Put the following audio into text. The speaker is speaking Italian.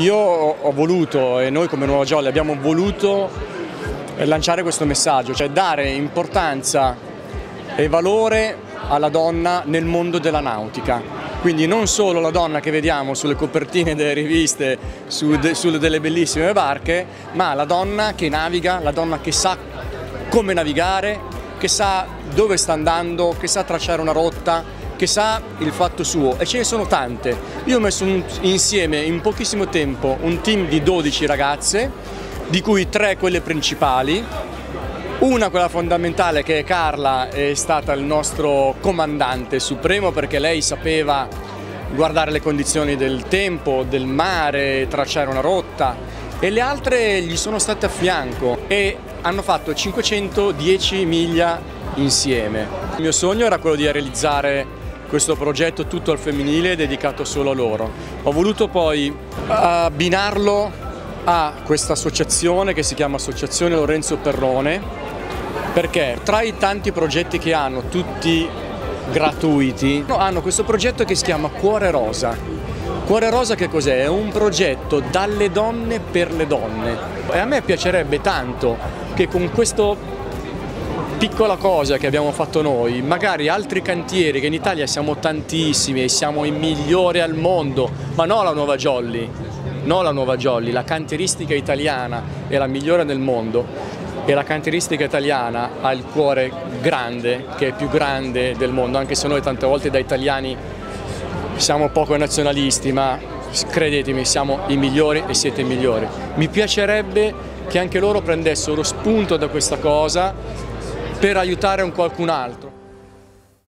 Io ho voluto, e noi come Nuova Jolly abbiamo voluto lanciare questo messaggio, cioè dare importanza e valore alla donna nel mondo della nautica. Quindi non solo la donna che vediamo sulle copertine delle riviste, sulle delle bellissime barche, ma la donna che naviga, la donna che sa come navigare, che sa dove sta andando, che sa tracciare una rotta, che sa il fatto suo, e ce ne sono tante. Io ho messo insieme in pochissimo tempo un team di 12 ragazze, di cui 3 quelle principali, una quella fondamentale che è Carla, è stata il nostro comandante supremo perché lei sapeva guardare le condizioni del tempo, del mare, tracciare una rotta, e le altre gli sono state a fianco e hanno fatto 510 miglia insieme. Il mio sogno era quello di realizzare questo progetto tutto al femminile dedicato solo a loro. Ho voluto poi abbinarlo a questa associazione che si chiama Associazione Lorenzo Perrone, perché tra i tanti progetti che hanno, tutti gratuiti, hanno questo progetto che si chiama Cuore Rosa. Cuore Rosa che cos'è? È un progetto dalle donne per le donne, e a me piacerebbe tanto che con questo piccola cosa che abbiamo fatto noi, magari altri cantieri, che in Italia siamo tantissimi e siamo i migliori al mondo, ma no la Nuova Jolly, la cantieristica italiana è la migliore nel mondo, e la cantieristica italiana ha il cuore grande, che è più grande del mondo, anche se noi tante volte da italiani siamo poco nazionalisti, ma credetemi, siamo i migliori e siete i migliori. Mi piacerebbe che anche loro prendessero spunto da questa cosa per aiutare un qualcun altro.